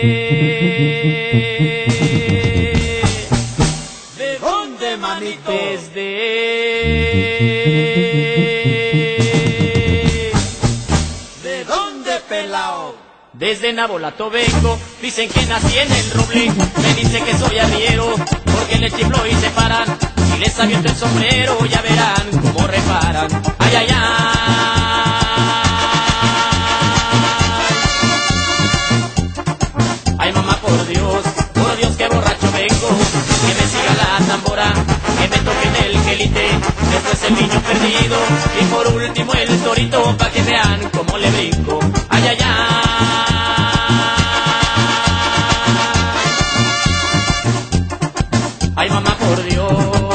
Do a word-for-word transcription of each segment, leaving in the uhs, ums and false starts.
¿De dónde, manito? Desde ¿De dónde, pelao? Desde Nabolato vengo, dicen que nací en el Roble, me dicen que soy arriero, porque le chiflo y se paran, si les aviento el sombrero ya verán cómo reparan, ay ay ay. Ay mamá por Dios, por Dios que borracho vengo, que me siga la tambora, que me toquen el quelite, después el niño perdido, y por último el torito, pa' que vean cómo le brinco, ay ay ay. Ay mamá por Dios.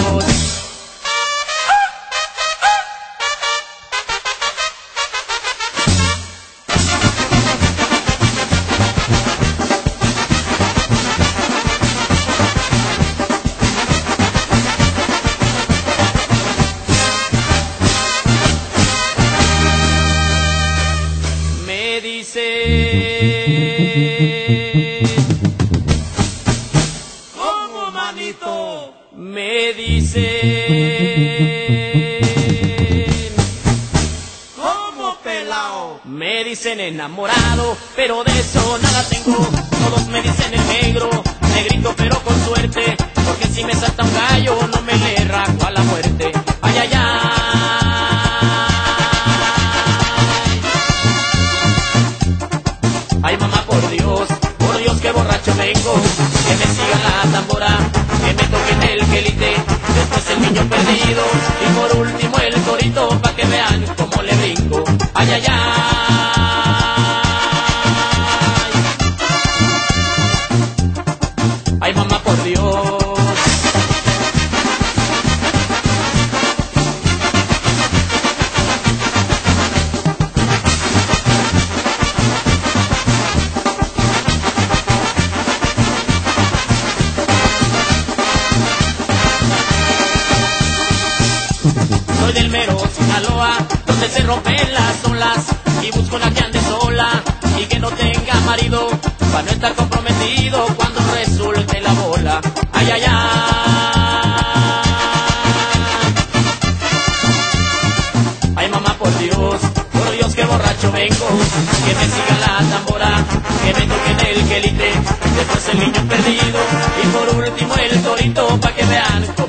Me dice ¿Cómo, manito? Me dicen, ¿Cómo, pelao? me dicen enamorado, pero de eso nada tengo. Todos me dicen el negro, negrito pero con suerte, porque si me salta un gallo no me le rajo a la muerte. Ay, ay, ay. Ay mamá por Dios, por Dios que borracho vengo, que me siga la tambora, que me toquen el quelite, después el niño perdido, y por último el torito, pa' que vean cómo le brinco, ay ay ay. Ay mamá por Dios. Soy del mero Sinaloa, donde se rompen las olas, y busco una que ande sola y que no tenga marido, para no estar comprometido cuando resulte la bola. Ay, ay, ay. Ay mamá por Dios, por Dios que borracho vengo, que me siga la tambora, que me toquen el quelite, después el niño perdido, y por último el torito, pa' que vean